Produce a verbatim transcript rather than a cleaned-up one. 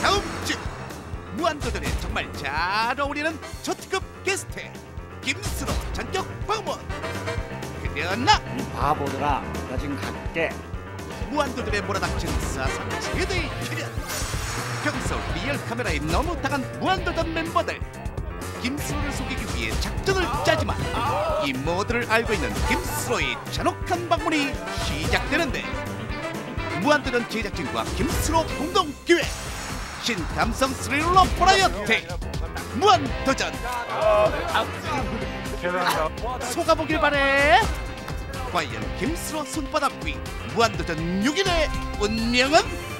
다음 주 무한도전에 정말 잘 어울리는 초특급 게스트 김수로 전격 방문. 그러나 이 바보들아, 나 지금 갈게. 무한도전에 몰아닥친 사상 최대의 출연. 평소 리얼 카메라에 너무 당한 무한도전 멤버들. 김수로를 속이기 위해 작전을 짜지만 이 모두를 알고 있는 김수로의 잔혹한 방문이 시작되는데, 무한도전 제작진과 김수로 공동 기획 신감성 스릴러 버라이어티 무한도전. 속아보길 바래. 과연 김수로 손바닥 위 무한도전 육 일의 운명은?